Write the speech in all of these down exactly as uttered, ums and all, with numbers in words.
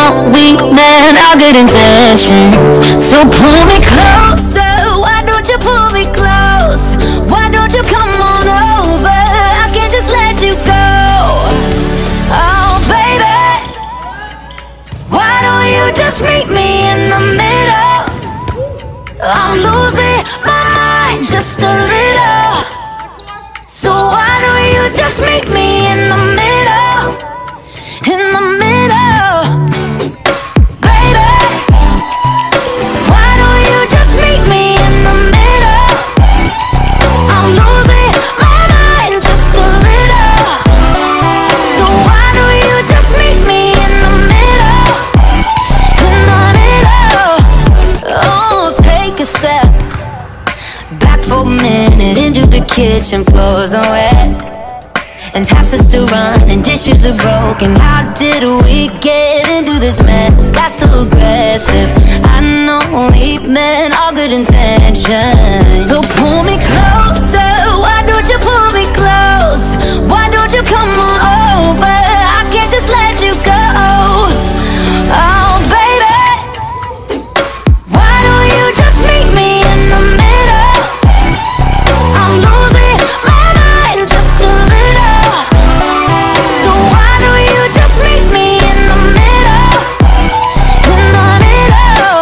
know we meant all good intentions. So pull me closer, why don't you pull me close? Why don't you come on over? I can't just let you go. Oh baby, why don't you just meet me in the middle? I'm losing my mind just a little. So why don't you just meet me in the middle? In the middle, baby. Why don't you just meet me in the middle? I'm losing my mind just a little. So why don't you just meet me in the middle? In the middle. Oh, take a step back for a minute into the kitchen. Floors are wet and taps are still running, dishes are broken. How did we get into this mess? Got so aggressive. I know we meant all good intentions. So pull me closer, why don't you pull me close? Why don't you come on over? I can't just let you go. Oh baby, why don't you just meet me in the middle? I'm losing my mind just a little. So why don't you just meet me in the middle? In the middle.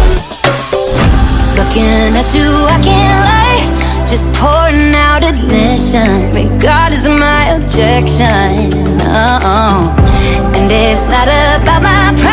Looking at you, I can't lie. Just pouring out admission, regardless of my objection. Oh, and it's not about my pride.